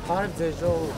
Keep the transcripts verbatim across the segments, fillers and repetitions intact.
Հարև ձեր ժողով։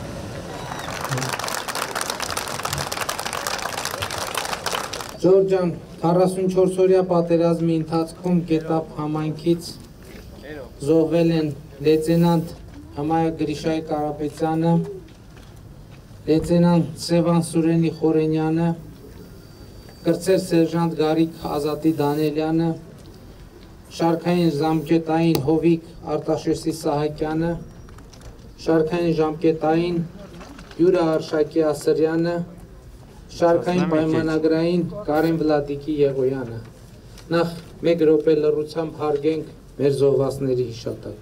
Ժորժ ջան, քառասունչորս օրյա պատերազմի ընթացքում Գետափ համայնքից զոհվել են լեյտենանտ Համայա Գրիշայ Կարապետյանը, լեյտենանտ Սևան Սուրենի Խորենյանը, կրտսեր սերժանտ Գարիկ Ազատի Դանելյանը, շարքային ժամկետային Հովիկ Արտաշեսի Սահակյանը, շարքային ժամկետային Յուրա Արշակի Ասրյանը, շարքային պայմանագրային Կարեն Վլադիկի Եղոյանը։ Նախ մեկ րոպե լռությամբ հարգենք մեր զոհվածների հիշատակ։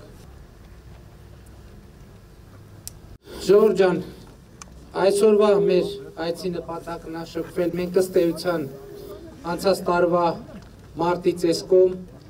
Ժողովուրդ ջան, այսօրվա մեր այցի նպատակն է շփվել մենք ըստ էության անցած տարվա մարտի ծեսկում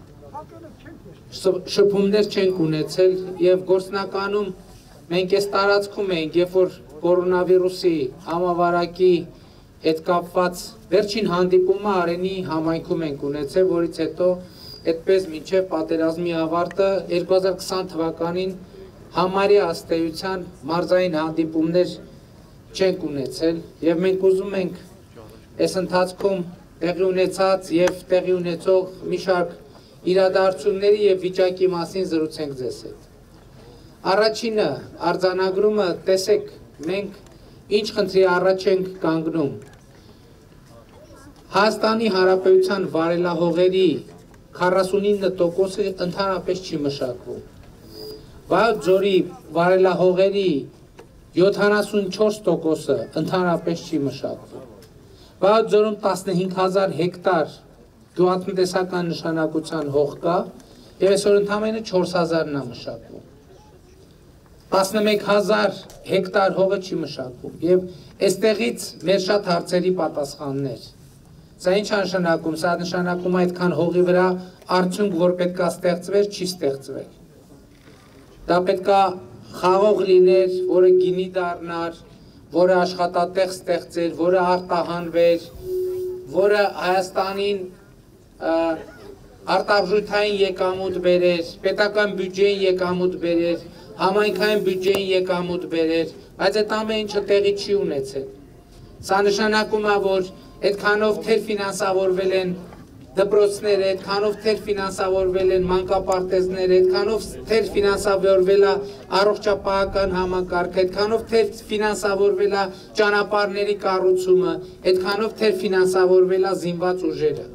շփումներ չենք ունեցել եւ գործնականում մենք այս տարածքում ենք, երբ որ կորոնավիրուսի համավարակի հետ կապված վերջին հանդիպումը Արենի համայնքում ենք ունեցել, որից հետո այդպես մինչև պատերազմի ավարտը երկու հազար քսան թվականին համարյա ըստ էության մարզային հանդիպումներ չենք ունեցել եւ մենք ուզում ենք այս ընթացքում տեղի ունեցած եւ տեղի ունեցող մի շարք իրադարձությունների եւ վիճակի մասին զրուցենք ձեզ հետ։ Առաջինը արձանագրումը տեսեք մենք ինչ խնդրի առաջ ենք կանգնում։ Հայաստանի Հանրապետության վարելահողերի քառասունինը տոկոսը ընդհանրապես չի մշակվում։ Վայոց ձորի վարելահողերի յոթանասունչորս տոկոսը ընդհանրապես չի մշակվում։ Վայոց ձորում տասնհինգ հազար հեկտար գյուղատնտեսական նշանակության հող կա եւ այսօր ընդամենը չորս հազարն է մշակվում։ տասնմեկ հազար հեկտար հողը չի մշակվում եւ այստեղից մեր շատ հարցերի պատասխաններ։ Սա ինչ է նշանակում, սա նշանակում է այդքան հողի վրա արդյունք, որ պետքա ստեղծվեր, չի ստեղծվել։ Դա պետքա խաղող լիներ, որը գինի դառնար, որը աշխատատեղ ստեղծեր, որը արտահանվեր, որը Հայաստանին արտարժութային եկամուտ բերեր, պետական բյուջեին եկամուտ բերեր, համայնքային բյուջեին եկամուտ բերեր, բայց այդ ամեն ինչը տեղի չի ունեցել։ Սա նշանակում է, որ այդքանով թեր ֆինանսավորվել են դպրոցները, այդքանով թեր ֆինանսավորվել են մանկապարտեզները, այդքանով թեր ֆինանսավորվել է առողջապահական համակարգը, այդքանով թեր ֆինանսավորվել է ճանապարհների կառուցումը, այդքանով թեր ֆինանսավորվել է զինված ուժերը։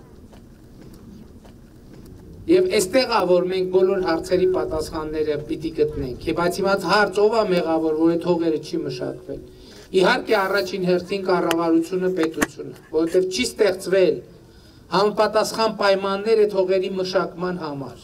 Եվ այստեղ է, որ մենք բոլոր հարցերի պատասխանները պիտի գտնենք։ Եվ բայց հիմա հարց ով է մեղավոր, որ այդ հողերը չի մշակվել։ Իհարկե առաջին հերթին կառավարությունը, պետությունը, որովհետև չի ստեղծվել համապատասխան պայմաններ այդ հողերի մշակման համար։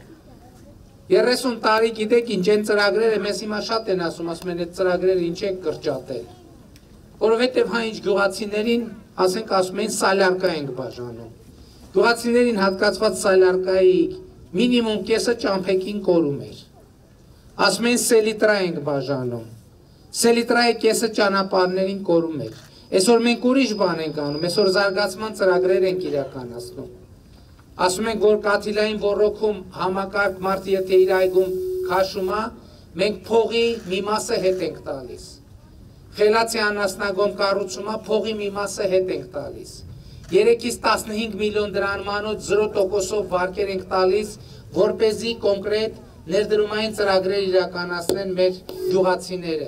երեսուն տարի գիտեք ինչ են ծրագրերը, մեզ հիմա շատ են ասում, ասում են այդ ծրագրերը ինչ են կրճատել։ Որովհետև հա ինչ գյուղացիներին, ասենք ասում են սալարկա ենք բաժանում։ Գյուղացիներին հատկացված սալարկայի մինիմում կեսը ճամփեքին կորում էր։ Ասում են սելիտրա ենք բաժանում։ Սելիտրայի կեսը ճանապարհներին կորում էր։ Այսօր մենք ուրիշ բան ենք անում, այսօր զարգացման ծրագրեր ենք իրականացնում։ Ասում ենք, որ կաթիլային ոռոգում համակարգ մարդ եթե իր այգում քաշում է, մենք փողի մի մասը հետ ենք տալիս։ Խելացի անասնագոմ կառուցումը փողի մի մասը հետ ենք տալիս։ երեքից տասնհինգ միլիոն դրամանոց զրո տոկոսով վարկեր ենք տալիս, որպեսզի կոնկրետ ներդրումային ծրագրեր իրականացնեն մեր գյուղացիները։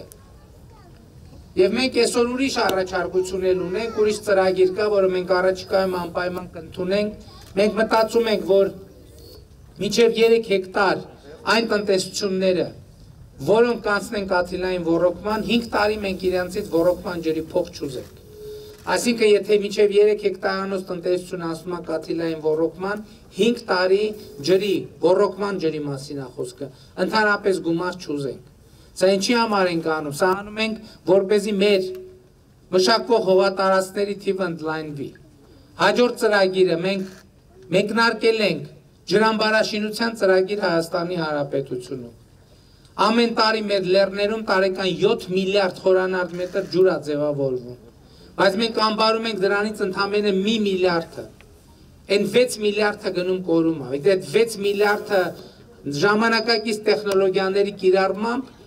Եվ մենք այսօր ուրիշ առաջարկություն էլ ունենք, ուրիշ ծրագիր կա, որը մենք առաջիկայում անպայման կընդունենք։ Մենք մտածում ենք, որ մինչև երեք հեկտար այն տնտեսությունները, որոնք կանցնեն կաթիլային ոռոգման, հինգ տարի մենք իրանցից ոռոգման ջրի փող չուզենք։ Այսինքն, եթե մինչև երեք հեկտարանոց տնտեսություն անցնում է կաթիլային ոռոգման, հինգ տարի ջրի, ոռոգման ջրի մասին է խոսքը, ընդհանրապես գումար չուզենք։ Սա ինչի համար ենք անում, սա անում ենք, որպեսզի մեր մշակվող հողատարածքների թիվը ընդլայնվի։ Հաջորդ ծրագիրը մենք մեկնարկել ենք ջրամբարաշինության ծրագիր Հայաստանի Հանրապետությունում։ Ամեն տարի մեր լեռներում տարեկան յոթ միլիարդ խորանարդ մետր ջուր է ձևավորվում։ Բայց մենք անբարում ենք դրանից ընդամենը մի միլիարդը։ Այն վեց միլիարդը գնում կորում է։ Այդ վեց միլիարդը ժամանակակից տեխնոլոգիաների կիրառմամբ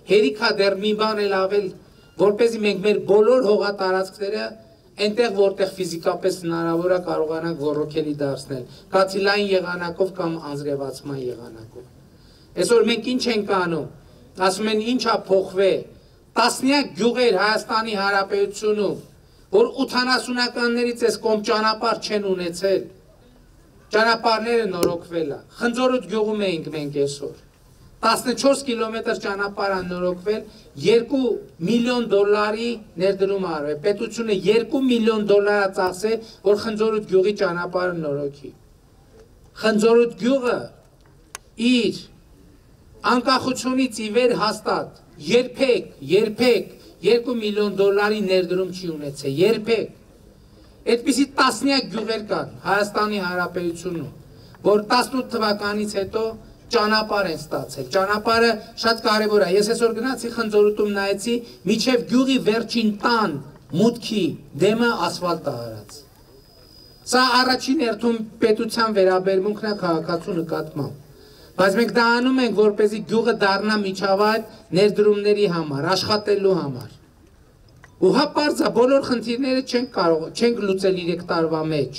հերիքա դեռ մի բան էլ ավել, որպեսզի մենք մեր բոլոր հողատարածքները այնտեղ որտեղ ֆիզիկապես հնարավոր է կարողանանք ոռոգելի դարձնել, կաթիլային եղանակով կամ անձրևացման եղանակով։ Այսօր մենք ինչ ենք անում, ասում են ինչա փոխվել, տասնյակ գյուղեր Հայաստանի Հանրապետությունում, որ ութանասունականներից այս կողմ ճանապարհ չեն ունեցել, ճանապարհները նորոգվել է, Խնձորուտ գյուղում էինք մենք այսօր, տասնչորս կիլոմետր ճանապարհ նորոգվել, երկու միլիոն դոլարի ներդրում արվել, պետությունը երկու միլիոն դոլար է ծախսել, որ Խնձորուտ գյուղի ճանապարհը նորոգի։ Խնձորուտ գյուղը իր անկախությունից ի վեր հաստատ երբեք, երբեք երկու միլիոն դոլարի ներդրում չի ունեցել, երբեք։ Այդպիսի տասնյակ գյուղեր կան Հայաստանի Հանրապետությունում, որ տասնութ թվականից հետո ճանապարհ են ստացել։ Ճանապարհը շատ կարևոր է։ Ես այսօր գնացի Խնձորուտում նայեցի, միջև գյուղի վերջին տան մուտքի դեմը ասֆալտ է արած։ Սա առաջին հերթում պետության վերաբերմունքն է քաղաքացու նկատմամբ։ Բայց մենք դա անում ենք, որպեսզի գյուղը դառնա միջավայր ներդրումների համար, աշխատելու համար։ Ու հա պարզ է, բոլոր խնդիրները չենք կարող, չենք լուծել երեք տարվա մեջ։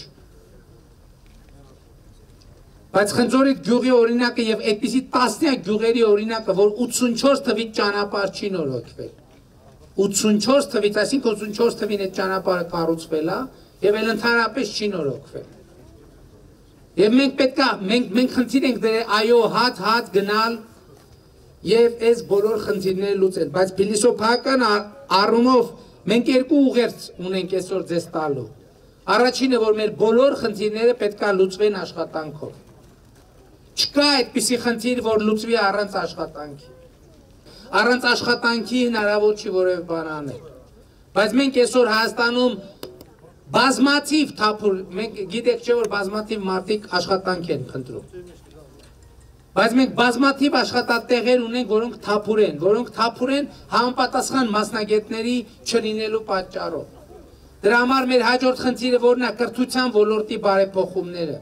Բայց Խնձորուտ գյուղի օրինակը եւ այդպիսի տասնյակ գյուղերի օրինակը, որ ութսունչորս թվից ճանապարհ չի նորոգվել։ ութսունչորս թվից, այսինքն ութսունչորս թվին այդ ճանապարհը կառուցվել է եւ էլ ընդհանրապես չի նորոգվել։ Եվ մենք պետք է, մենք մենք խնդիր ենք դրել, այո, հատ-հատ գնալ եւ այս բոլոր խնդիրները լուծել, բայց փիլիսոփայական առումով մենք երկու ուղերձ ունենք այսօր ձեզ տալու։ Առաջինը, որ մեր բոլոր խնդիրները պետք է լուծվեն աշխատանքով։ Չկա այդպիսի խնդիր, որ լուծվի առանց աշխատանքի։ Առանց աշխատանքի հնարավոր չի որևէ բան անել։ Բայց մենք այսօր Հայաստանում բազմաթիվ թափուր, մենք գիտեք չէ, որ բազմաթիվ մարդիկ աշխատանք են խնդրում։ Բայց մենք բազմաթիվ աշխատատեղեր ունենք, որոնք թափուր են, որոնք թափուր են համապատասխան մասնագետների չլինելու պատճառով։ Դրա համար մեր հաջորդ խնդիրը որն է կրթության ոլորտի բարեփոխումները։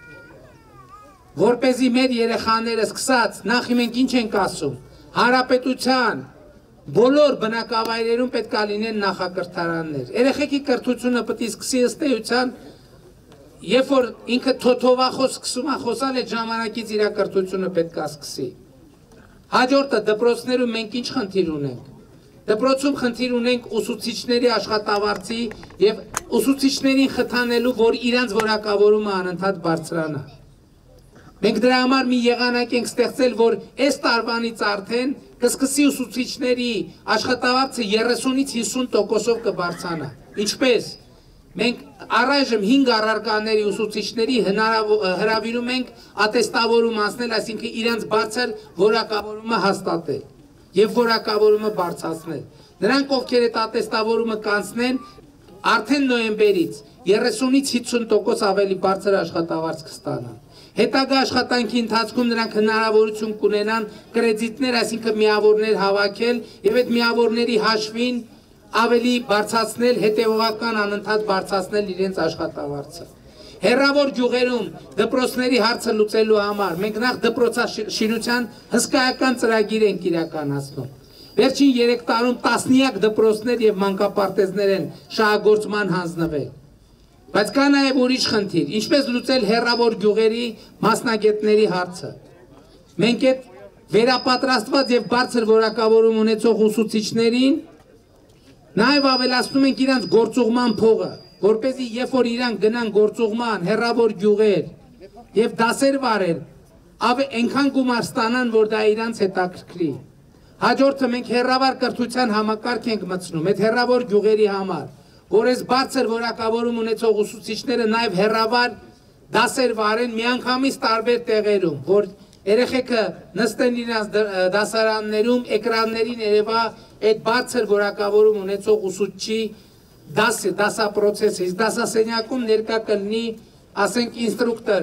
Որպեսզի մեր երեխաները սկսած, նախ մենք ինչ ենք ասում, հանրապետության բոլոր բնակավայրերում պետք է լինեն նախակրթարաններ։ Երեխեքի կրթությունը պետք է սկսի ըստ էության, երբ որ ինքը թոթովախոս սկսում է խոսալ, այդ ժամանակից իր կրթությունը պետք է սկսի։ Հաջորդը դպրոցներում մենք ինչ խնդիր ունենք։ Դպրոցում խնդիր ունենք ուսուցիչների աշխատավարձի եւ ուսուցիչներին խթանելու, որ իրանց որակավորումը անընդհատ բարձրանա։ Մենք դրա համար մի եղանակ ենք ստեղծել, որ այս տարվանից արդեն կսկսի ուսուցիչների աշխատավարձը երեսունից հիսուն տոկոսով կբարձրանա։ Ինչպես մենք առայժմ հինգ առարկաների ուսուցիչների հրավիրում ենք ատեստավորում անցնել, այսինքն իրանց բարձր որակավորումը հաստատել եւ որակավորումը բարձրացնել։ Նրանք, ովքեր այդ ատեստավորումը կանցնեն, արդեն նոյեմբերից երեսունից հիսուն տոկոս ավելի բարձր աշխատավարձ կստանան։ Հետագա աշխատանքի ընթացքում նրանք հնարավորություն կունենան կրեդիտներ, այսինքն միավորներ հավաքել եւ այդ միավորների հաշվին ավելի բարձրացնել, հետեւողական անընդհատ բարձրացնել իրենց աշխատավարձը։ Հեռավոր գյուղերում դպրոցների հարցը լուծելու համար մենք նախ դպրոցաշինության հսկայական ծրագիր ենք իրականացնում։ Վերջին երեք տարում տասնյակ դպրոցներ եւ մանկապարտեզներ են շահագործման հանձնվել։ Բայց կա նաև ուրիշ խնդիր, ինչպես լուծել հեռավոր գյուղերի մասնագետների հարցը։ Մենք այդ վերապատրաստված եւ բարձր որակավորում ունեցող ուսուցիչներին նաև ավելացնում ենք իրանց գործուղման փողը, որպեսզի երբ որ իրանք գնան գործուղման հեռավոր գյուղեր եւ դասեր վարել, այնքան գումար ստանան, որ դա իրանց հետաքրքրի։ Հաջորդը մենք հեռավոր կրթության համակարգ ենք մտցնում, այդ հեռավոր գյուղերի համար, որ այս բարձր որակավորում ունեցող ուսուցիչները նաև հեռավոր դասեր վարեն միանգամից տարբեր տեղերում, որ երեխեքը նստեն իրենց դասարաններում, էկրաններին երևա այդ բարձր որակավորում ունեցող ուսուցչի դասը, դասապրոցեսը, իսկ դասասենյակում ներկա կլինի, ասենք, ինստրուկտոր,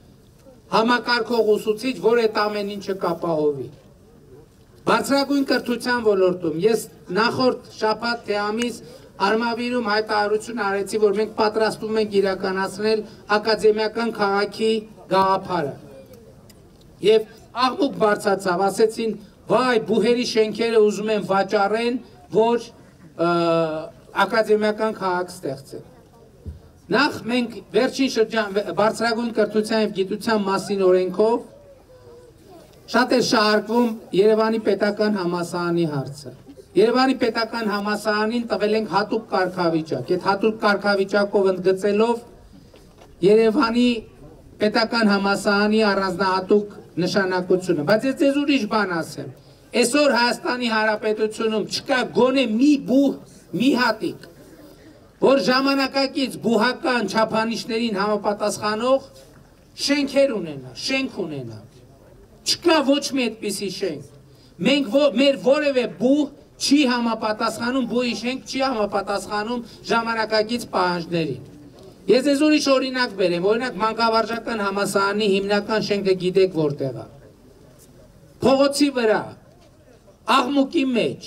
համակարգող ուսուցիչ, որ այդ ամեն ինչը կապահովի։ Բարձրագույն կրթության ոլորտում ես նախորդ շաբաթ թե ամիս Արմավիրում հայտարարություն արեցի, որ մենք պատրաստվում ենք իրականացնել ակադեմիական քաղաքի գաղափարը։ Եվ աղմուկ բարձրացավ, ասեցին վայ բուհերի շենքերը ուզում են վաճառեն, որ ակադեմիական քաղաք ստեղծեն։ Նախ մենք վերջին շրջան բարձրագույն կրթության և գիտության մասին օրենքով շատ էր շահարկվում Երևանի պետական համալսարանի հարցը։ Երևանի պետական համալսարանին տվել ենք հատուկ կարգավիճակ, այդ հատուկ կարգավիճակով ընդգծելով Երևանի պետական համալսարանի առանձնահատուկ նշանակությունը, բայց ես ձեզ ուրիշ բան ասեմ, այսօր Հայաստանի Հանրապետությունում չկա գոնե մի բուհ, մի հատիկ, որ ժամանակակից բուհական չափանիշներին համապատասխանող շենքեր ունենա, շենք ունենա, չկա ոչ մի այդպիսի շենք, մենք մեր որևէ բուհ չի համապատասխանում, բուհի շենք չի համապատասխանում ժամանակակից պահանջներին։ Ես ես ուրիշ օրինակ բերեմ, օրինակ մանկավարժական համալսարանի հիմնական շենքը գիտեք որտեղ է։ Փողոցի վրա, աղմուկի մեջ։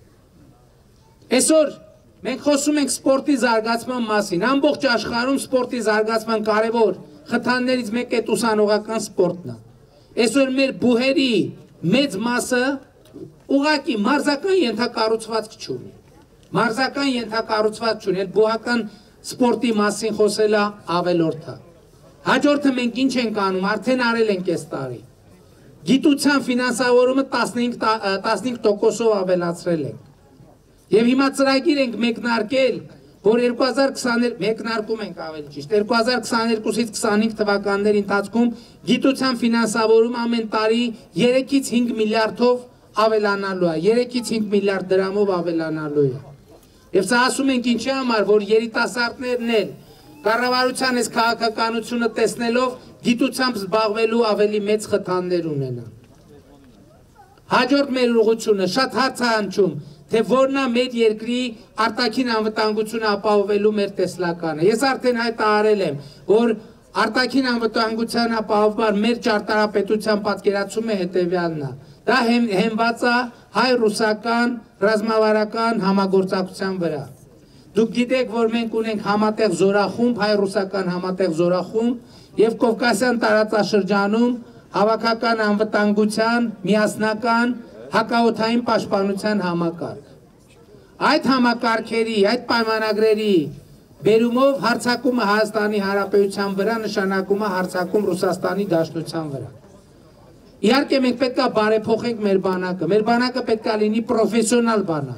Այսօր մենք խոսում ենք սպորտի զարգացման մասին, ամբողջ աշխարհում սպորտի զարգացման կարևոր խթաններից մեկը այդ ուսանողական սպորտն է։ Այսօր մեր բուհերի մեծ մասը ուղղակի մարզական ենթակառուցվածք չունի։ Մարզական ենթակառուցվածք չունի, այդ բուհական սպորտի մասին խոսելը ավելորդ է։ Հաջորդը մենք ինչ ենք անում, արդեն արել ենք այս տարի։ Գիտության ֆինանսավորումը տասնհինգ տոկոսով ավելացրել ենք։ Եվ հիմա ծրագիր ենք մեկնարկել, որ երկու հազար քսաներկու մեկնարկում ենք ավելի ճիշտ, երկու հազար քսաներկուսից քսանհինգ թվականների ընթացքում գիտության ֆինանսավորումը ամեն տարի երեքից հինգ միլիարդով ավելանալու է, երեքից հինգ միլիարդ դրամով ավելանալու է։ Եվ սա ասում ենք ինչի համար, որ երիտասարդներն էլ կառավարության այս քաղաքականությունը տեսնելով գիտությամբ զբաղվելու ավելի մեծ խթաններ ունենան։ Հաջորդ մեր ուղղությունը շատ հարց է հնչում, թե որն է մեր երկրի արտաքին անվտանգությունը ապահովելու մեր տեսլականը։ Ես արդեն հայտարարել եմ, որ արտաքին անվտանգության ապահովման մեր ճարտարապետության պատկերացումը հետևյալն է։ Դա հենված է հայ-ռուսական ռազմավարական համագործակցության վրա։ Դուք գիտեք, որ մենք ունենք համատեղ զորախումբ, հայ-ռուսական համատեղ զորախումբ և Կովկասյան տարածաշրջանում հավաքական անվտանգության, միասնական, հակաօդային պաշտպանության համակարգ։ Այդ համակարգերի, այդ պայմանագրերի բերումով հարձակումը Հայաստանի Հանրապետության վրա նշանակում է հարձակում Ռուսաստանի Դաշնության վրա։ Իհարկե մենք պետք է բարեփոխենք մեր բանակը, մեր բանակը պետք է լինի պրոֆեսիոնալ բանակ։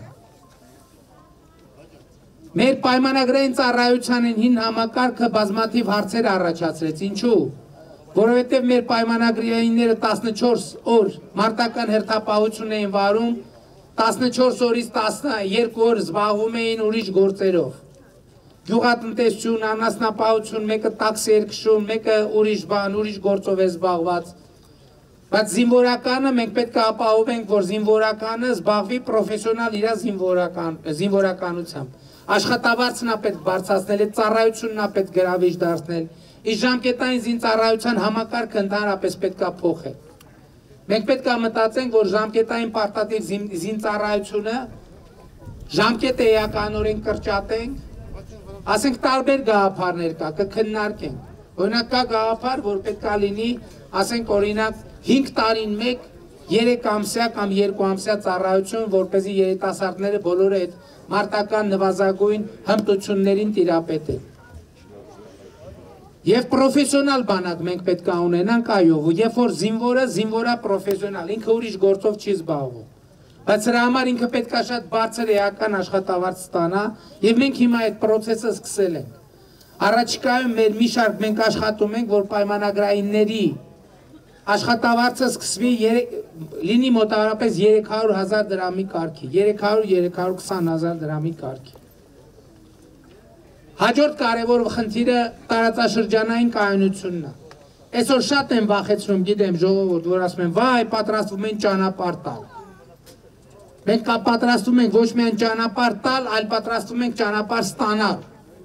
Մեր պայմանագրային ծառայության հին համակարգը բազմաթիվ հարցեր առաջացրեց, ինչու՞։ Որովհետև մեր պայմանագրայինները տասնչորս օր մարտական հերթապահություն էին վարում, տասնչորս օրից տասներկու օր զբաղվում էին ուրիշ գործերով։ Գյուղատնտեսություն, անասնապահություն, մեկը տաքսի էր քշում, մեկը ուրիշ բան, ուրիշ գործով է զբաղված։ Բայց զինվորականը մենք պետք է ապահովենք, որ զինվորականը զբաղվի պրոֆեսիոնալ իր զինվորականությամբ։ Աշխատավարձն է պետք բարձրացնել, այդ ծառայությունն է պետք գրավիչ դարձնել։ Իսկ ժամկետային զինծառայության համակարգը ընդհանրապես պետք է փոխել։ Մենք պետք է մտածենք, որ ժամկետային պարտադիր զինծառայությունը ժամկետը էականորեն կրճատենք, ասենք տարբեր գաղափարներ կա, կքննարկենք։ Օրինակ կա գաղափար, որ պետք է լինի, ասենք օրինակ հինգ տարին մեկ երեք ամսյա կամ երկու ամսյա ծառայություն, որպեսզի երիտասարդները բոլորը այդ մարտական նվազագույն հմտություններին տիրապետեն։ Եվ պրոֆեսիոնալ բանակ մենք պետք է ունենանք, այո, երբ որ զինվորը զինվորա պրոֆեսիոնալ, ինքը ուրիշ գործով չի զբաղվում։ Բայց սրա համար ինքը պետք է շատ բարձր էական աշխատավարձ ստանա, եւ մենք հիմա այդ process-ը սկսել ենք։ Առաջիկայում մեր մի շարք մենք աշխատում ենք, որ պայմանագրայինների աշխատավարձը սկսվի լինի մոտավորապես երեք հարյուր հազար դրամի կարգի, երեք հարյուր երեք հարյուր քսան հազար դրամի կարգի։ Հաջորդ կարևոր խնդիրը տարածաշրջանային կայունությունն է։ Այսօր շատ են վախեցնում, գիտեմ ժողովուրդ, որ ասում են, վայ, պատրաստվում են ճանապարհ տալ։ Մենք պատրաստում ենք ոչ միայն ճանապարհ տալ, այլ պատրաստում ենք ճանապարհ ստանալ։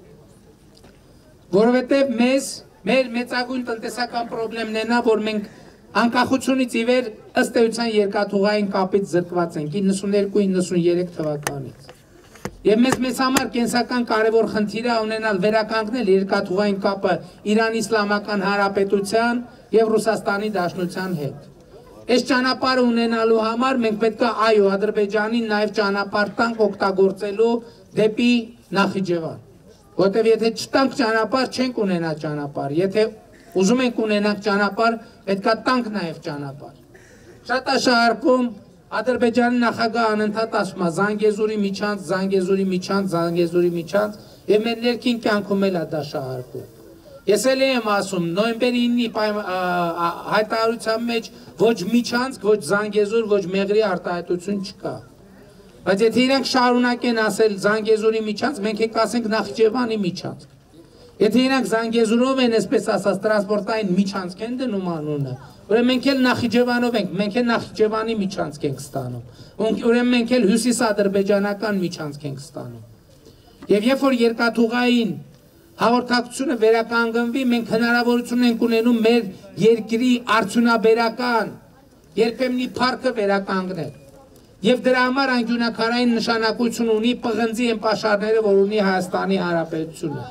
Որովհետև մեզ մեր մեծագույն տնտեսական խնդիրն է նա, որ մենք անկախությունից ի վեր ըստ էության երկաթուղային կապից զրկված ենք իննսուններկու իննսուներեք թվականից։ Եվ մեզ մեզ համար կենսական կարևոր խնդիր է ունենալ վերականգնել երկաթուղային կապը Իրանի Իսլամական Հանրապետության եւ Ռուսաստանի Դաշնության հետ։ Այս ճանապարհը ունենալու համար մենք պետք է այո Ադրբեջանին նաև ճանապարհ տանք օգտագործելու դեպի Նախիջևան։ Որտեւ եթե չտանք ճանապարհ չենք ունենա ճանապարհ, եթե ուզում ենք ունենանք ճանապարհ, պետք է տանք նաև ճանապարհ։ Շատ է շահարկում Ադրբեջանի նախագահը անընդհատ ասում է Զանգեզուրի միջանց, Զանգեզուրի միջանց, Զանգեզուրի միջանց, եւ մեր ներքին կյանքում էլ է դա շահարկում։ Ես էլ եմ ասում նոյեմբերի իննի հայտարարության մեջ ոչ միջանցք, ոչ Զանգեզուր, ոչ Մեղրի արտահայտություն չկա։ Բայց եթե իրենք շարունակեն ասել Զանգեզուրի միջանց, մենք ենք ասենք Նախիջևանի միջանց։ Եթե իրենք Զանգեզուրով են, այսպես ասած, տրանսպորտային միջանցք են դնում անունը, ուրեմն մենք էլ Նախիջևանով ենք, մենք էլ Նախիջևանի միջանցք ենք ստանում։ Ուրեմն մենք էլ հյուսիսադրբեջանական միջանցք ենք ստանում։ Եվ երբ որ երկաթուղային հաղորդակցությունը վերականգնվի, մենք հնարավորություն ենք ունենում մեր երկրի արդյունաբերական երբեմնի փառքը վերականգնել։ Եվ դրա համար անկյունակարային նշանակություն ունի պղնձի եմպաշարները, որ ունի Հայաստանի Հանրապետությունը։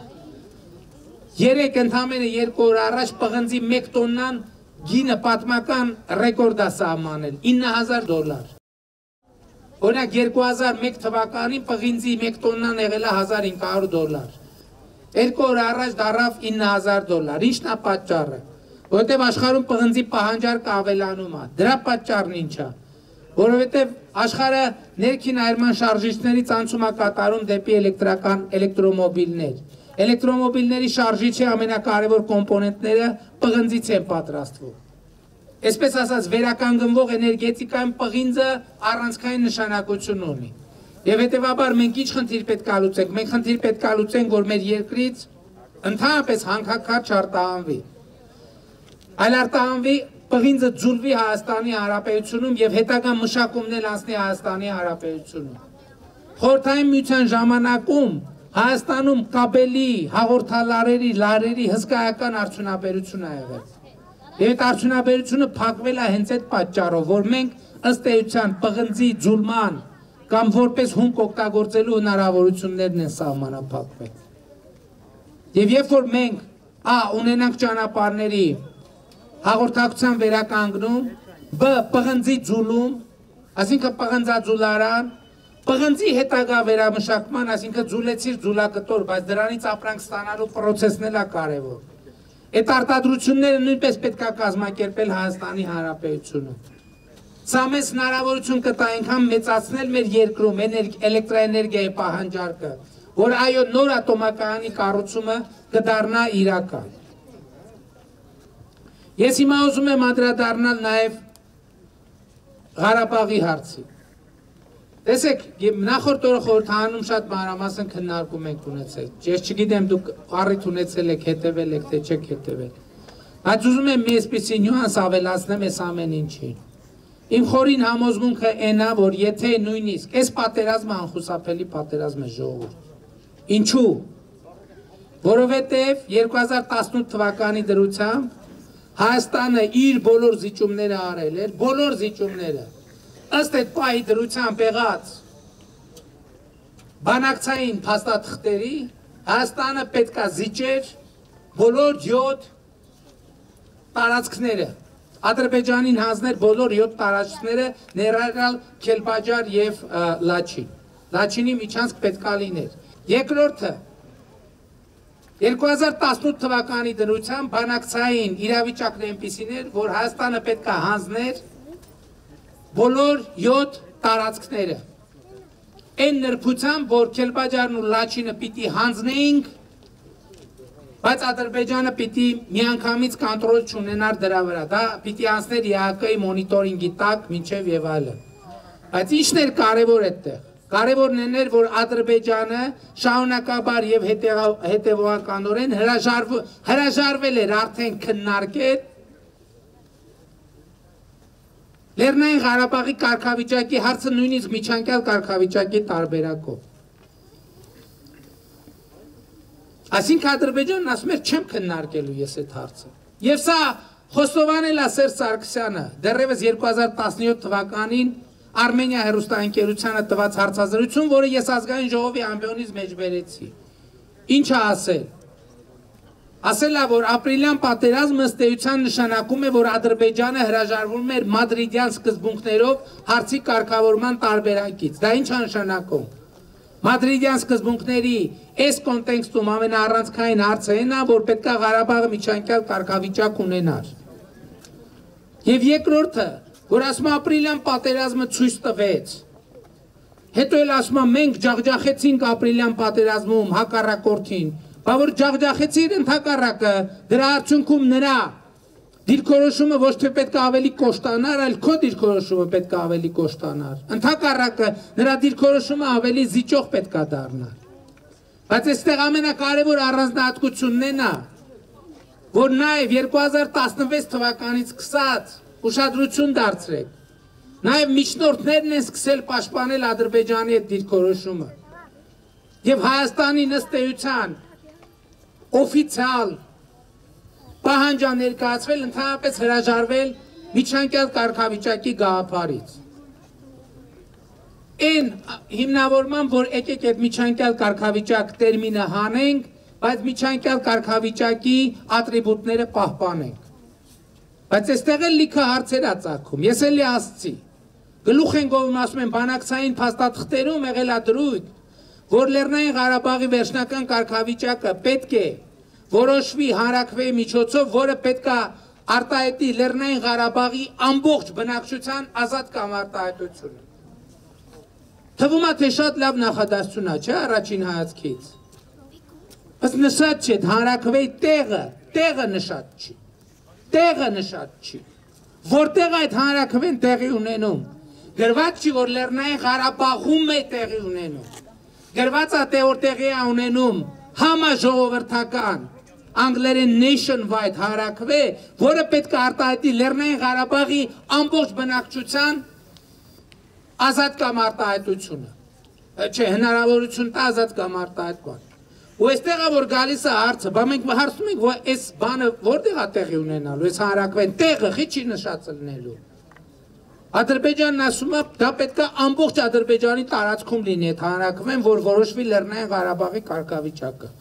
Երեք ընդամենը երկու օր առաջ պղնձի մեկ տոննան գինը պատմական ռեկորդ է սահմանել, ինը հազար դոլար։ Օրինակ երկու հազար մեկ թվականին պղնձի մեկ տոննան եղել է հազար հինգ հարյուր դոլար։ Երկու օր առաջ դարավ ինը հազար դոլար։ Ի՞նչն է պատճառը։ Որովհետև աշխարհում պղնձի պահանջարկը ավելանում է։ Դրա պատճառն ինչ է։ Որովհետև աշխարհը ներքին այրման շարժիչներից անցում է կատարում դեպի էլեկտրական էլեկտրոմոբիլներ։ Էլեկտրոմոբիլների շարժիչի ամենակարևոր կոմպոնենտները պղնձից են պատրաստվում։ Այսպես ասած, վերականգնվող էներգետիկայում պղինձը առանցքային նշանակություն ունի։ Եվ հետևաբար մենք ինչ խնդիր պետք է լուծենք։ Մենք խնդիր պետք է լուծենք, որ մեր երկրից ընդհանրապես հանքաքարտ չարտահանվի։ Այլ արտահանվի պղինձը ձուլվի Հայաստանի Հանրապետությունում եւ հետագա մշակումն էլ անցնի Հայաստանի Հանրապետությունում։ Խորհրդային միության ժամանակում Հայաստանում կաբելի, հաղորդալարերի, լարերի հսկայական արդյունաբերություն է եղել։ Եվ այդ արդյունաբերությունը փակվել է հենց այդ պատճառով, որ մենք ըստ էության պղնձի ձուլման կամ որպես հումք օգտագործելու հնարավորություններն են սահմանափակվել։ Եվ երբ որ մենք ա ունենանք ճանապարհների հաղորդակցության վերականգնում, բ պղնձի ձուլում, այսինքն պղնձաձուլարան, պղնձի հետագա վերամշակման, այսինքն ձուլեցիր ձուլակտոր, բայց դրանից ապրանք ստանալու պրոցեսն էլ է կարևոր։ Այդ արտադրությունները նույնպես պետք է կազմակերպել Հայաստանի Հանրապետությունում։ Սա մեզ հնարավորություն կտա այնքան մեծացնել մեր երկրում էլեկտրաէներգիայի պահանջարկը, որ այո նոր ատոմակայանի կառուցումը կդառնա իրական։ Ես հիմա ուզում եմ անդրադառնալ նաև Ղարաբաղի հարցին։ Տեսեք, նախորդ օրը խորհրդարանում շատ մանրամասն քննարկում ենք ունեցել։ Ես չգիտեմ դուք առիթ ունեցել եք հետևել եք, թե չեք հետևել։ Բայց ուզում եմ մի այսպիսի նյուանս ավելացնեմ այս ամեն ինչին։ Իմ խորին համոզմունքը այն է, որ եթե նույնիսկ այս պատերազմը անխուսափելի պատերազմ է ժողովուրդ։ Ինչու՞։ Որովհետև երկու հազար տասնութ թվականի դրությամբ Հայաստանը իր բոլոր զիջումները արել էր, բոլոր զիջումները, ըստ այդ պահի դրությամբ եղած բանակցային փաստաթղթերի, Հայաստանը պետք է զիջեր բոլոր յոթ տարածքները, Ադրբեջանին հանձներ բոլոր յոթ տարածքները, ներառյալ Քելբաջար եւ Լաչին։ Լաչինի միջանցք պետք է լիներ։ Երկրորդը երկու հազար տասնութ թվականի դրությամբ բանակցային իրավիճակն այնպիսին էր, որ Հայաստանը պետք է հանձներ բոլոր յոթ տարածքները։ Այն նրբությամբ, որ Քելբաջարն ու Լաչինը պիտի հանձնեինք, բայց Ադրբեջանը պիտի միանգամից կոնտրոլ չունենար դրա վրա, դա պիտի անցներ ԵԱՀԿ-ի մոնիտորինգի տակ մինչև եւ այլն։ Բայց ինչն էր կարևոր այդտեղ։ Կարևորն էր, որ Ադրբեջանը շարունակաբար եւ հետեւողականորեն հրաժարվել էր արդեն քննարկել Լեռնային Ղարաբաղի կարգավիճակի հարցը նույնիսկ միջանկյալ կարգավիճակի տարբերակով։ Այսինքն Ադրբեջանն ասում էր չեմ քննարկելու ես այդ հարցը։ Եվ սա խոստովանել է Սերժ Սարգսյանը դեռևս երկու հազար տասնյոթ թվականին Արմենիա հեռուստաընկերությանը տված հարցազրույցում, որը ես ազգային ժողովի ամբիոնից մեջ բերեցի։ Ինչ է ասել։ ասել է, որ ապրիլյան պատերազմը ըստ էության նշանակում է, որ Ադրբեջանը հրաժարվում էր մադրիդյան սկզբունքներով հարցի կարգավորման տարբերակից։ Դա ինչ է նշանակում։ Մադրիդյան սկզբունքների այս կոնտեքստում ամենաառանցքային հարցը այն է, որ պետք է Ղարաբաղը միջանկյալ կարգավիճակ ունենար։ Եվ երկրորդը, որ ասում է ապրիլյան պատերազմը ցույց տվեց։ Հետո էլ ասում է մենք ջախջախեցինք ապրիլյան պատերազմում հակառակորդին, բա որ ջախջախեցի իր ընդհակառակը, դրա արդյունքում նրա դիրքորոշումը ոչ թե պետք է ավելի կոշտանար, այլ քո դիրքորոշումը պետք է ավելի կոշտանար։ Ընդհակառակը նրա դիրքորոշումը ավելի զիջող պետք է դառնար։ Բայց այստեղ ամենակարևոր առանձնահատկությունն է նա, որ նաև երկու հազար տասնվեց թվականից սկսած ուշադրություն դարձրեք։ Նաև միջնորդներն են սկսել պաշտպանել Ադրբեջանի այդ դիրքորոշումը։ Եվ Հայաստանի ըստ էության օֆիցիալ պահանջ է ներկայացվել ընդհանրապես հրաժարվել միջանկյալ կարգավիճակի գաղափարից։ Այն հիմնավորման, որ եկեք այդ միջանկյալ կարգավիճակ տերմինը հանենք, բայց միջանկյալ կարգավիճակի ատրիբուտները պահպանենք։ Բայց այստեղ էլ լիքը հարցեր է ծագում։ Ես էլի ասացի, գլուխ են գովում, ասում են բանակցային փաստաթղթերում եղել է դրույթ, որ Լեռնային Ղարաբաղի վերջնական կարգավիճակը պետք է որոշվի հանրաքվեի միջոցով, որը պետք է արտահայտի Լեռնային Ղարաբաղի ամբողջ բնակչության ազատ կամ արտահայտությունը։ Թվում է, թե շատ լավ նախադասություն է, չէ՞, առաջին հայացքից։ Բայց նշած չէ, հանրաքվեի տեղը, տեղը նշած չի։ Տեղը նշած չի։ Որտեղ այդ հանրաքվեն տեղի ունենում։ Գրված չի, որ Լեռնային Ղարաբաղում է տեղի ունենում։ Գրված է, թե որ տեղի է ունենում համաժողովրդական անգլերեն nationwide հանրաքվե, որը պետք է արտահայտի Լեռնային Ղարաբաղի ամբողջ բնակչության ազատ կամ արտահայտությունը։ Չէ, հնարավորություն տա ազատ կամ արտահայտման։ Ու այստեղ է որ գալիս է հարցը, բա մենք հարցում ենք, որ այս բանը որտեղ է տեղի ունենալու, այս հանրաքվեն տեղը չի նշած լինելու։ Ադրբեջանն ասում է, դա պետք է ամբողջ Ադրբեջանի տարածքում լինի այդ հանրաքվեն, որ որոշվի Լեռնային Ղարաբաղի կարգավիճակը։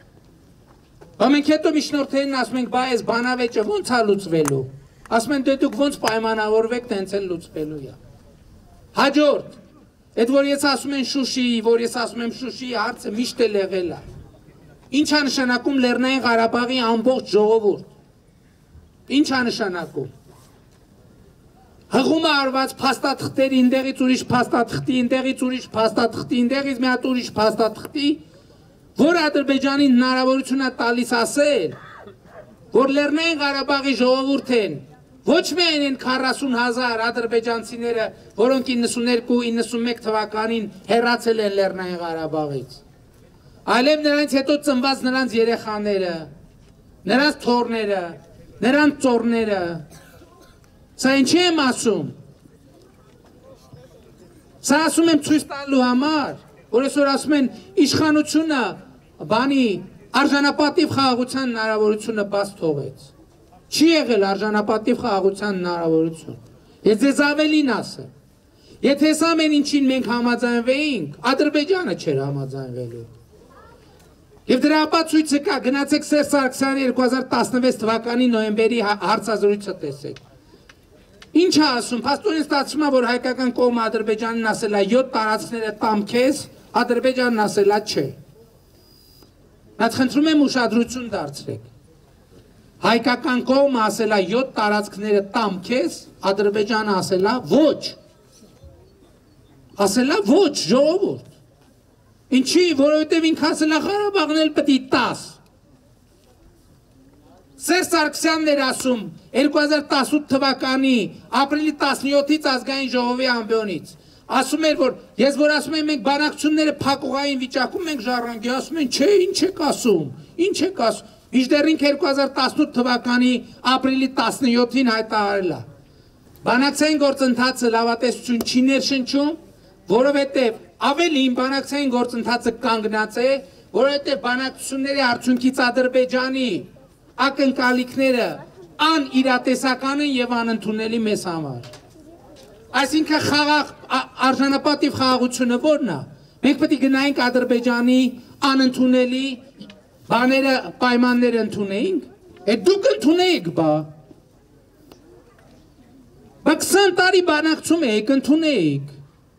Բա մենք հետո միջնորդերին ասում ենք, բա այս բանավեճը ո՞նց է լուծվելու։ Ասում են, դե դուք ո՞նց պայմանավորվեք, տենց էլ լուծվելու է։ Հաջորդ, այդ որ ես ասում եմ Շուշիի, որ ես ասում եմ Շուշիի հարցը միշտ էլ եղել է։ Ինչ է նշանակում Լեռնային Ղարաբաղի ամբողջ ժողովուրդ։ Ինչ է նշանակում։ Հղում է արված փաստաթղթերի ինդեղից ուրիշ փաստաթղթի, ինդեղից ուրիշ փաստաթղթի, ինդեղից մի հատ ուրիշ փաստաթղթի, որ Ադրբեջանին հնարավորություն է տալիս ասել, որ Լեռնային Ղարաբաղի ժողովուրդ են, ոչ միայն են քառասուն հազար ադրբեջանցիները, որոնք իննսուններկու իննսունմեկ թվականին հեռացել են Լեռնային Ղարաբաղից, այլև նրանց հետո ծնված նրանց երեխաները, նրանց թոռները, նրանց ծոռները, սա ինչի եմ ասում, սա ասում եմ ցույց տալու համար, որ այսօր ասում են իշխանությունը բանի արժանապատիվ խաղաղության հնարավորությունը բաց թողեց, չի եղել արժանապատիվ խաղաղության հնարավորություն, ես ձեզ ավելին ասեմ, եթե այս ամեն ինչին մենք համաձայնվեինք, Ադրբեջանը չէր համաձայնվելու։ Եվ դրա ապացույցը կա, գնացեք Սերժ Սարգսյանի երկու հազար տասնվեց թվականի նոյեմբերի հարցազրույցը տեսեք։ Ինչ է ասում, փաստորեն ստացվում է, որ հայկական կողմը Ադրբեջանին ասել է յոթ տարածքները տամ քեզ, Ադրբեջանն ասել է չէ։ Բայց խնդրում եմ ուշադրություն դարձրեք։ Հայկական կողմը ասել է յոթ տարածքները տամ քեզ, Ադրբեջանը ասել է ոչ։ Ասել է ոչ, ժողովուրդ։ Ինչի, որովհետև ինքը ասել է Ղարաբաղն էլ պետք է տաս։ Սերժ Սարգսյանն էր ասում երկու հազար տասնութ թվականի ապրիլի տասնյոթից ազգային ժողովի ամբիոնից։ Ասում էր, որ ես որ ասում եմ մենք բանակցությունները փակուղային վիճակում ենք ժառանգի, ասում են, չէ, ինչ եք ասում, ինչ եք ասում։ Մինչդեռ ինքը երկու հազար տասնութ թվականի ապրիլի տասնյոթին հայտարարել է։ Բանակցային գործընթացը լավատեսություն չի ներշնչում, որովհետև ավելին բանակցային գործընթացը կանգնած է, որովհետև բանակցությունների արդյունքից Ադրբեջանի ակնկալիքները անիրատեսական են եւ անընդունելի մեզ համար։ Այսինքն խաղաղ արժանապատիվ խաղաղությունը ո՞րն է։ Մենք պետք է գնայինք Ադրբեջանի անընդունելի բաները պայմաններ ընդունեինք, այդ դուք ընդունեիք բա։ Բա քսան տարի բանակցում եք, ընդունեիք։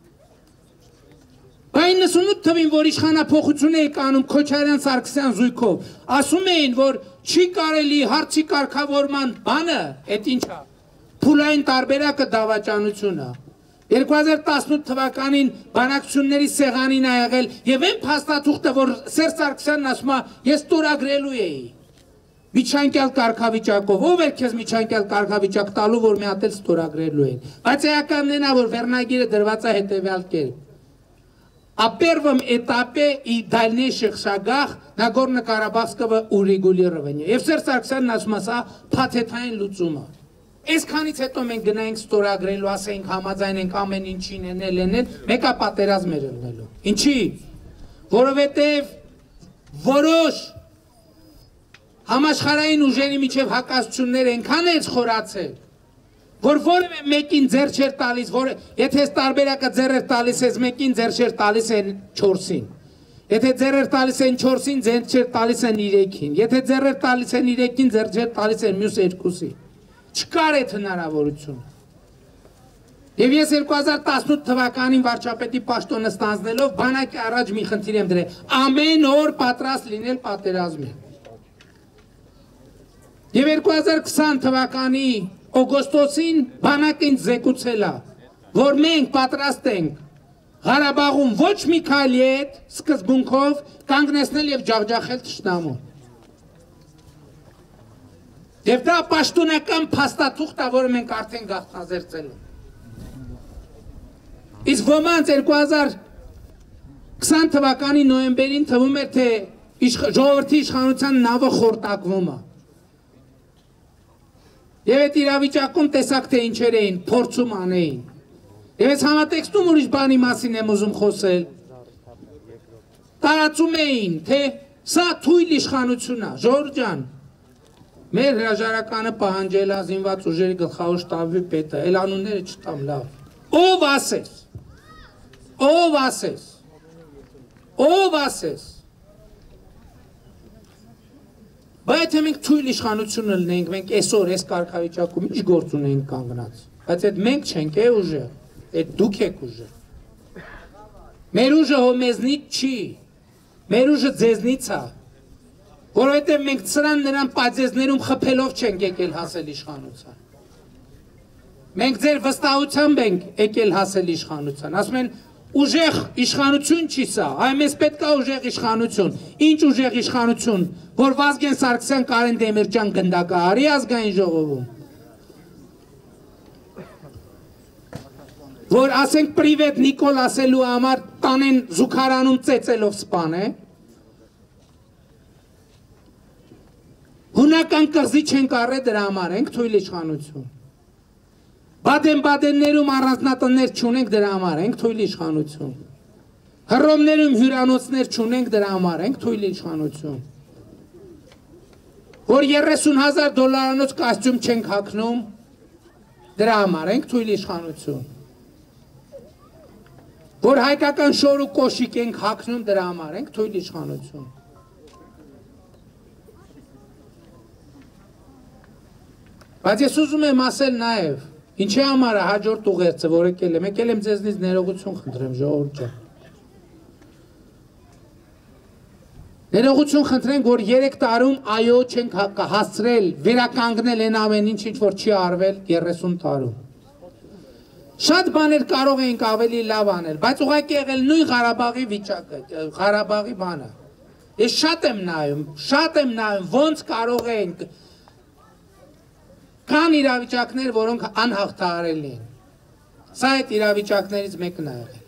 Բա իննսունութ թվին, որ իշխանափոխություն եք անում Քոչարյան Սարգսյան զույգով, ասում էին, որ չի կարելի հարցի կարգավորման բանը, այդ ինչա, փուլային տարբերակը դավաճանությունը։ երկու հազար տասնութ թվականին բանակցությունների սեղանին ա եղել եւ այն փաստաթուղթը, որ Սերժ Սարգսյանն ասում է, ես ստորագրելու էի։ Միջանկյալ կարգավիճակով, ով էր քեզ միջանկյալ կարգավիճակ տալու, որ մի հատ էլ ստորագրելու են։ Բայց էականն է նա, որ վերնագիրը դրված է հետեւյալ կերպ։ О первом этапе и дальнейших шагах Нагорно-Карабахского урегулирования։ Եվ Սերժ Սարգսյանն ասում է, սա փաթեթային լուծում է։ Այսքանից հետո մենք գնայինք ստորագրելու, ասենք համաձայնենք ամեն ինչին ենել ենել, մեկա պատերազմ էր ելնելու։ Ինչի՞։ Որովհետև որոշ համաշխարհային ուժերի միջև հակասություններ այնքան էր խորացել, որ որևէ մեկին ձեռ չէր տալիս, որ եթե այս տարբերակը ձեռ էր տալիս, այս մեկին ձեռ չէր տալիս են չորսին։ Եթե ձեռ էր տալիս են չորսին, ձեռ չէր տալիս են երեքին։ Եթե ձեռ էր տալիս են երեքին, ձեռ չէր տալիս են մյուս երկուսին։ Չկար այդ հնարավորությունը։ Եվ ես երկու հազար տասնութ թվականին վարչապետի պաշտոնը ստանձնելով բանակի առաջ մի խնդիր եմ դրել, ամեն օր պատրաստ լինել պատերազմի։ Եվ երկու հազար քսան թվականի օգոստոսին բանակը ինձ զեկուցել է, որ մենք պատրաստ ենք Ղարաբաղում ոչ մի քայլի հետ սկզբունքով կանգնեցնել եւ ջախջախել թշնամուն։ Եվ դա պաշտոնական փաստաթուղթ է, որը մենք արդեն գաղտնազերծել ենք։ Իսկ ոմանց երկու հազար քսան թվականի նոյեմբերին թվում էր, թե ժողովրդի իշխանության նավը խորտակվում է։ Եվ այդ իրավիճակում տեսակ թե ինչեր էին, փորձում անեին։ Եվ այս համատեքստում ուրիշ բանի մասին եմ ուզում խոսել։ Տարածում էին, թե սա թույլ իշխանություն է, ժողովուրդ ջան։ Մեր հրաժարականը պահանջել է զինված ուժերի գլխավոր շտաբի պետը, էլ անունները չտամ լավ։ Ով ասես։ Ով ասես։ Ով ասես։ Բայց եթե մենք թույլ իշխանություն լինենք, մենք այսօր այս կարգավիճակում ինչ գործ ունենք կանգնած։ Բայց այդ մենք չենք, է ուժը, այդ դուք եք ուժը։ Մեր ուժը հո մեզնից չի, մեր ուժը ձեզնից է։ Որովհետև մենք սրան նրան պաձեզներում խփելով չենք եկել հասել իշխանության։ Մենք ձեր վստահությամբ ենք եկել հասել իշխանության։ Ասում են ուժեղ իշխանություն չի սա, այ մեզ պետք է ուժեղ իշխանություն։ Ինչ ուժեղ իշխանություն, որ Վազգեն Սարգսյան, Կարեն Դեմիրճյան գնդակը արի ազգային ժողովում։ Որ ասենք պրիվետ Նիկոլ ասելու համար տանեն զուգարանում ծեծելով սպան է։ Հունական կղզի չենք առել դրա համար, ենք թույլ իշխանություն։ Բադեն-բադեններում առանձնատներ չունենք դրա համար, ենք թույլ իշխանություն։ Հռոմներում հյուրանոցներ չունենք դրա համար, ենք թույլ իշխանություն։ Որ երեսուն հազար դոլարանոց կոստյում չենք հագնում, դրա համար, ենք թույլ իշխանություն։ Որ հայկական շոր ու կոշիկ ենք հագնում, դրա համար, ենք թույլ իշխանություն։ Բայց ես ուզում եմ ասել նաև, ինչի համար է հաջորդ ուղերձը, որ եկել եմ, եկել եմ ձեզնից ներողություն խնդրեմ, ժողովուրդ ջան։ Ներողություն խնդրենք, որ երեք տարում այո չենք հասցրել վերականգնել այն ամեն ինչ, ինչ որ չի արվել երեսուն տարում։ Շատ բաներ կարող էինք ավելի լավ անել, բայց ուղղակի եղել նույն Ղարաբաղի վիճակը, Ղարաբաղի բանը։ Ես շատ եմ նայում, շատ եմ նայում, ոնց կարող ենք Կան իրավիճակներ, որոնք անհաղթահարելի են։ Սա այդ իրավիճակներից մեկն է եղել։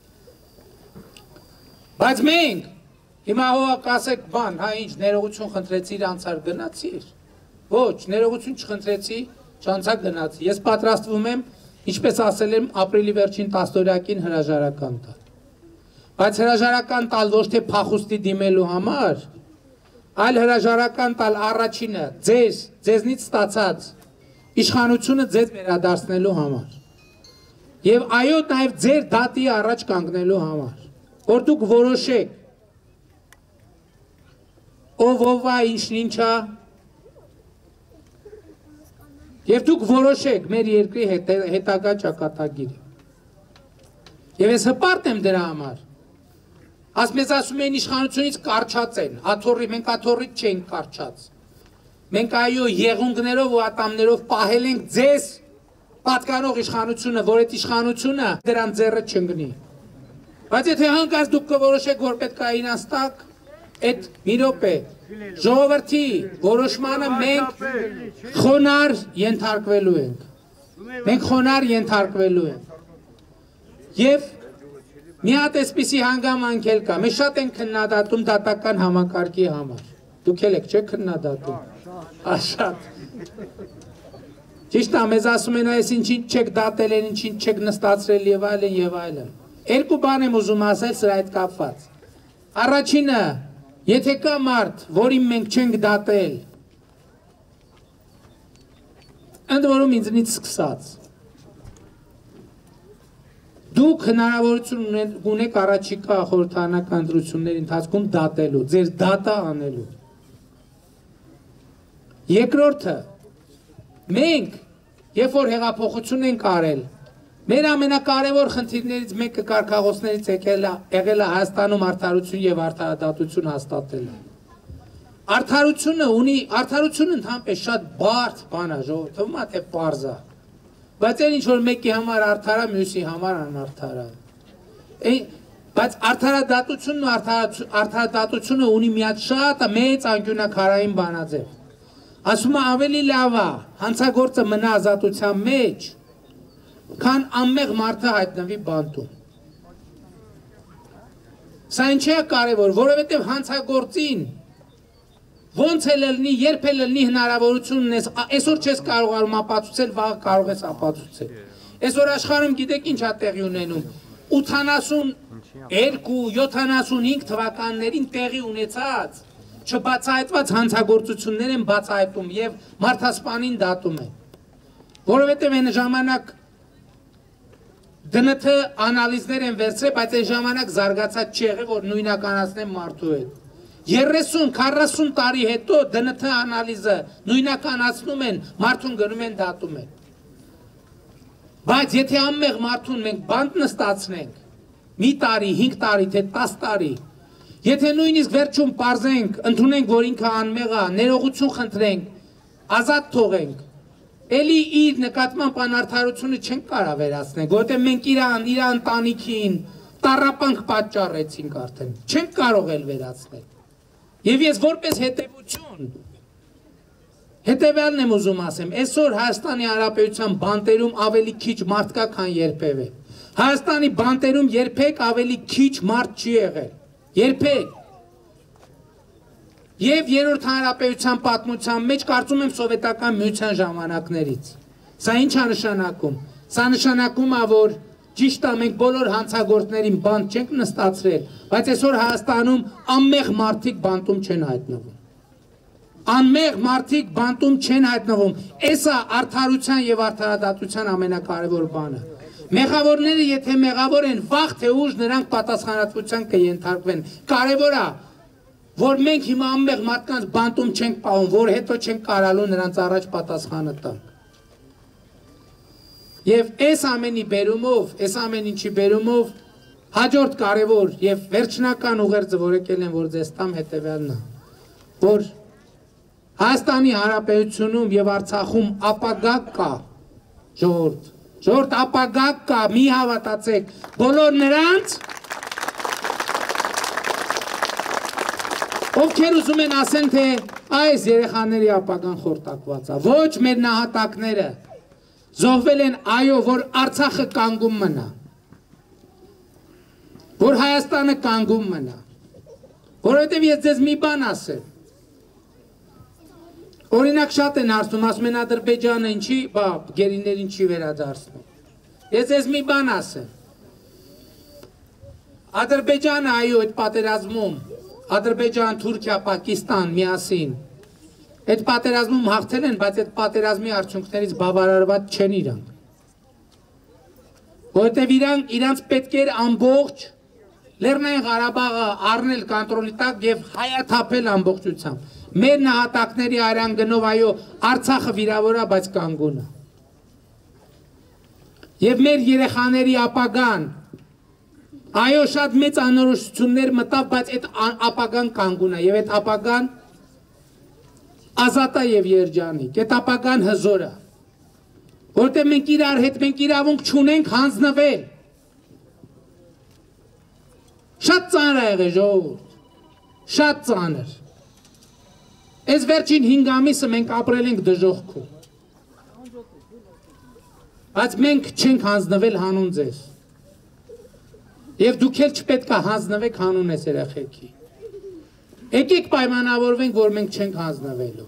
Բայց մենք հիմա հո կասեք բան, հա ինչ ներողություն խնդրեցիր անցար գնացիր։ Ոչ, ներողություն չխնդրեցի, չանցա գնացի։ Ես պատրաստվում եմ, ինչպես ասել եմ, ապրիլի վերջին տասնօրյակին հրաժարական տալ։ Բայց հրաժարական տալ ոչ թե փախուստի դիմելու համար, այլ հրաժարական տալ առաջինը ձեզ, ձեզնից ստացած իշխանությունը ձեզ վերադարձնելու համար։ Եվ այո, նաև ձեր դատի առաջ կանգնելու համար, որ դուք որոշեք, ով ով է, ինչն ինչ է, եւ դուք որոշեք մեր երկրի հետագա ճակատագիրը։ Եվ ես հպարտ եմ դրա համար։ Ասմեզ ասում են իշխանությունից կարճած են, աթոռի, մենք աթոռից չենք կարճած։ Մենք այո եղունգներով ու ատամներով պահել ենք ձեզ պատկանող իշխանությունը, որ այդ իշխանությունը դրան ձեռը չընկնի։ Բայց եթե հանկարծ դուք կորոշեք, որ պետք է իրանց տակ, այդ մի րոպե ժողովրդի որոշմանը մենք խոնար ենթարկվելու ենք։ Մենք խոնար ենթարկվելու ենք։ Եվ մի հատ էսպիսի հանգամանք էլ կա։ Մենք շատ ենք քննադատում դատական համակարգի համար։ Դուք էլ եք չէ քննադատում։ Աշատ։ Ճիշտ է, մեզ ասում են այս ինչին չեք դատել, ինչին չեք նստացրել եւ այլն եւ այլն։ Երկու բան եմ ուզում ասել սրա հետ կապված։ Առաջինը, եթե կա մարդ, որին մենք չենք դատել, ընդ որում ինձնից սկսած, դուք հնարավորություն ունեք առաջիկա խորհրդարանական ընտրությունների ընթացքում դատելու, ձեր դատա անելու։ Երկրորդը, մենք, երբ որ հեղափոխություն ենք արել, մեր ամենակարևոր խնդիրներից մեկը կարգախոսներից եկել է Հայաստանում արդարություն եւ արդարադատություն հաստատելը։ Արդարությունը ունի, արդարությունը ընդհանրապես շատ բարդ բան է, ժողովուրդ, թվում է թե պարզ է։ Բայց այն ինչ որ մեկի համար արդար է, մյուսի համար անարդար է։ Բայց արդարադատությունն ու արդարադատությունը ունի մի հատ շատ մեծ անկյունաքարային բանաձև։ Ասում է ավելի լավ է հանցագործը մնա ազատության մեջ, քան անմեղ մարդը հայտնվի բանտում։ Սա ինչ է կարևոր, որովհետև հանցագործին ոնց է լնի, երբ է լնի հնարավորություն ունես, այսօր չես կարողանում ապացուցել, վաղը կարող ես ապացուցել։ Այսօր աշխարհում գիտեք ինչ է տեղի ունենում, ութանասունյոթ յոթանասունհինգ թվականներին տեղի ունեցած չբացահայտված հանցագործություններ են բացահայտում եւ մարդասպանին դատում են։ Որովհետեւ այն ժամանակ դե են թե անալիզներ են վերցրել, բայց այն ժամանակ զարգացած չի եղել, որ նույնականացնեն մարդու հետ։ երեսուն քառասուն տարի հետո դե են թե անալիզը նույնականացնում են, մարդուն գնում են դատում են։ Բայց եթե անմեղ մարդուն մենք բանտ նստացնենք, մի տարի, հինգ տարի, թե տաս տարի, եթե նույնիսկ վերջում պարզենք, ընդունենք, որ ինքը անմեղ է, ներողություն խնդրենք, ազատ թողենք, էլի իր նկատմամբ անարդարությունը չենք կարող վերացնել, որովհետև մենք իրան, իր ընտանիքին տառապանք պատճառեցինք արդեն, չենք կարող էլ վերացնել։ Եվ ես որպես հետևություն, հետևյալն եմ ուզում ասեմ, այսօր Հայաստանի Հանրապետության բանտերում ավելի քիչ մարդ կա, քան երբևէ։ Հայաստանի բանտերում երբեք ավելի քիչ մարդ չի եղել։ Երբեք։ Եվ երրորդ հանրապետության պատմության մեջ կարծում եմ սովետական միության ժամանակներից։ Սա ինչ է նշանակում։ Սա նշանակում է, որ ճիշտ է մենք բոլոր հանցագործներին բանտ չենք նստացրել, բայց այսօր Հայաստանում անմեղ մարդիկ բանտում չեն հայտնվում։ Անմեղ մարդիկ բանտում չեն հայտնվում։ Էսա արդարության եւ արդարադատության ամենակարևոր բանը։ Մեղավորները եթե մեղավոր են, վաղ թե ուշ նրանք պատասխանատվության կենթարկվեն։ Կարևոր է, որ մենք հիմա անմեղ մարդկանց բանտում չենք պահում, որ հետո չենք կարալու նրանց առաջ պատասխանը տանք։ Եվ այս ամենի բերումով, այս ամեն ինչի բերումով հաջորդ կարևոր եւ վերջնական ուղերձը, որ եկել են, որ ձեզ տամ հետեւյալն է, որ Հայաստանի Հանրապետությունում եւ Արցախում ապագա կա, ժողովուրդ, ժողովուրդ ապագա կա, մի հավատացեք, բոլոր նրանց, ովքեր ուզում են ասեն, թե այս երեխաների ապագան խորտակված է, ոչ մեր նահատակները զոհվել են, այո, որ Արցախը կանգուն մնա, որ Հայաստանը կանգուն մնա, որովհետև ես ձեզ մի բան ասեմ, օրինակ շատ են հարցնում, ասում են Ադրբեջանը ինչի, բա գերիներին չի վերադարձնում։ Ես ձեզ մի բան ասեմ։ Ադրբեջանը այո այդ պատերազմում, Ադրբեջան, Թուրքիա, Պակիստան միասին, այդ պատերազմում հաղթել են, բայց այդ պատերազմի արդյունքներից բավարարված չեն իրանք։ Որովհետև իրանք իրանց պետք էր ամբողջ Լեռնային Ղարաբաղը առնել կոնտրոլի տակ եւ հայաթափել ամբողջությամբ։ Մեր նահատակների արյան գնով այո Արցախը վիրավորա, բայց կանգուն է։ Եվ մեր երեխաների ապագան այո շատ մեծ անորոշություններ մտավ, բայց այդ ապագան կանգուն է եւ այդ ապագան ազատ է եւ երջանիկ, այդ ապագան հզոր է, որտեղ մենք իրար հետ մենք իրավունք չունենք հանձնվել։ Շատ ծանր է եղել ժողովուրդ, շատ ծանր։ Այս վերջին հինգ ամիսը մենք ապրել ենք դժոխքում, բայց մենք չենք հանձնվել հանուն ձեզ, և դուք էլ չպետք է հանձնվեք հանուն ես երեխեքի։ Եկեք պայմանավորվենք, որ մենք չենք հանձնվելու։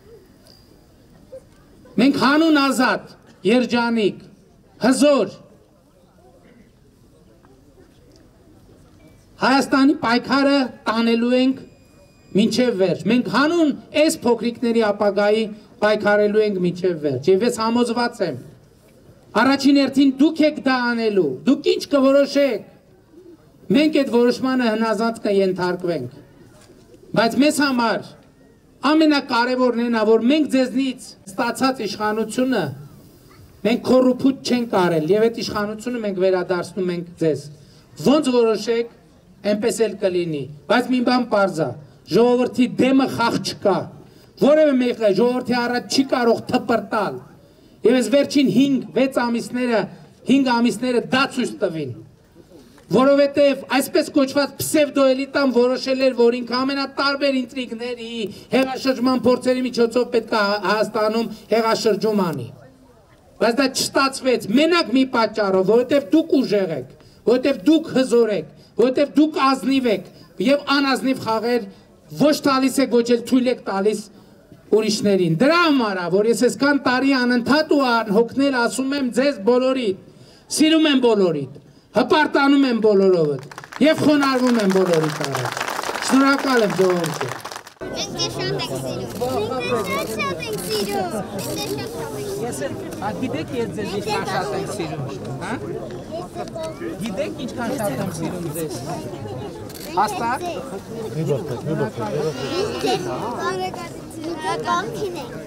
Մենք հանուն ազատ, երջանիկ, հզոր Հայաստանի պայքարը տանելու ենք մինչև վերջ։ Մենք հանուն այս փոքրիկների ապագայի պայքարելու ենք մինչև վերջ։ Եվ ես համոզված եմ, առաջին հերթին դուք եք դա անելու, դուք ինչ կորոշեք, մենք այդ որոշմանը հնազանդ կենթարկվենք։ Բայց մեզ համար ամենակարևորն է նա, որ մենք ձեզնից ստացած իշխանությունը մենք կոռուպտ չենք արել եւ այդ իշխանությունը մենք վերադարձնում ենք ձեզ։ Ոնց որոշեք, այնպես էլ կլինի, բայց մի բան պարզ է, ժողովրդի դեմը խաղ չկա, որևէ մեկը ժողովրդի առաջ չի կարող թպրտալ, եւ այս վերջին հինգ-վեց ամիսները, հինգ ամիսները դա ցույց տվին, որովհետեւ այսպես կոչված պսևդոէլիտան որոշել էր, որ ինքը ամենատարբեր ինտրիգների, հեղաշրջման փորձերի միջոցով պետք է Հայաստանում հեղաշրջում անի, բայց դա չստացվեց, մենակ մի պատճառով, որովհետեւ դուք ուժեղ եք, որովհետեւ դուք հզոր եք, որովհետև դուք ազնիվ եք և անազնիվ խաղեր ոչ տալիս եք, ոչ էլ թույլ եք տալիս ուրիշներին։ Դրա համար է, որ ես այսքան տարի անընդհատ ու անհոգնել ասում եմ ձեզ բոլորիդ, սիրում եմ բոլորիդ, հպարտանում եմ բոլորովդ և խոնարհվում եմ բոլորիդ առաջ։ Շնորհակալ եմ ժողովուրդը։ Մենք դե շատ ենք սիրում։ Մենք դե շատ ենք սիրում։ Մենք դե շատ ենք։ Ես էլ, գիտեք ես ձեզ ինչքան շատ ենք սիրում, հա? Գիտեք ինչքան շատ եմ սիրում ձեզ։ Հաստատ։ Մենք դե բարեկամքին ենք։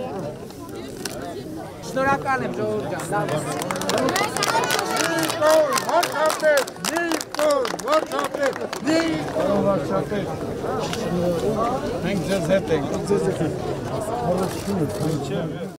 Շնորհակալ եմ ժողովուրդ ջան։ Վարչապետ, Նիկոլ, վարչապետ, Նիկոլ, վարչապետ։ Մենք ձեզ հետ ենք։ Ձեզ հետ ենք։